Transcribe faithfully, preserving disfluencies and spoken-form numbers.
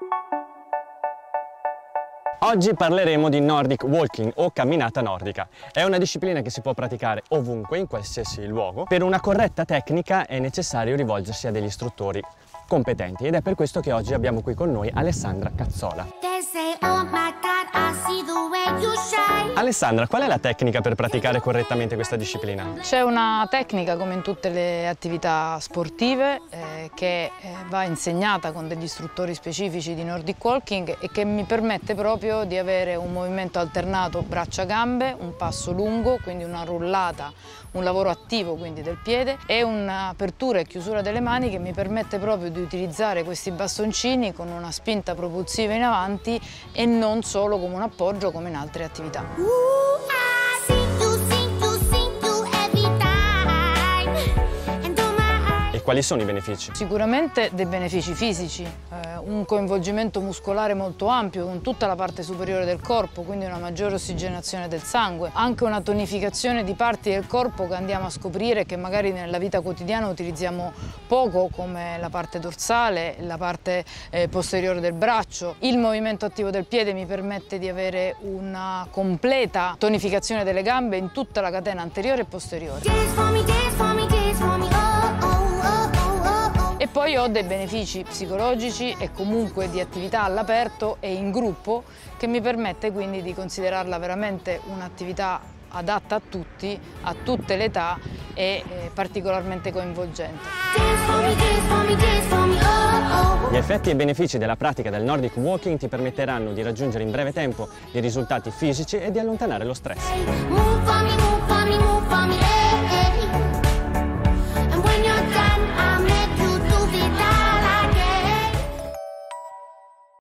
Oggi parleremo di Nordic Walking o camminata nordica. È una disciplina che si può praticare ovunque, in qualsiasi luogo. Per una corretta tecnica è necessario rivolgersi a degli istruttori competenti ed è per questo che oggi abbiamo qui con noi Alessandra Cazzola. Alessandra, qual è la tecnica per praticare correttamente questa disciplina? C'è una tecnica, come in tutte le attività sportive, eh, che eh, va insegnata con degli istruttori specifici di Nordic Walking e che mi permette proprio di avere un movimento alternato braccia-gambe, un passo lungo, quindi una rullata, un lavoro attivo quindi del piede e un'apertura e chiusura delle mani che mi permette proprio di utilizzare questi bastoncini con una spinta propulsiva in avanti e non solo come un appoggio come in altre attività. Quali sono i benefici? Sicuramente dei benefici fisici, eh, un coinvolgimento muscolare molto ampio con tutta la parte superiore del corpo, quindi una maggiore ossigenazione del sangue, anche una tonificazione di parti del corpo che andiamo a scoprire che magari nella vita quotidiana utilizziamo poco, come la parte dorsale, la parte eh, posteriore del braccio. Il movimento attivo del piede mi permette di avere una completa tonificazione delle gambe in tutta la catena anteriore e posteriore. E poi ho dei benefici psicologici e comunque di attività all'aperto e in gruppo che mi permette quindi di considerarla veramente un'attività adatta a tutti, a tutte le età e eh, particolarmente coinvolgente. Gli effetti e benefici della pratica del Nordic Walking ti permetteranno di raggiungere in breve tempo i risultati fisici e di allontanare lo stress.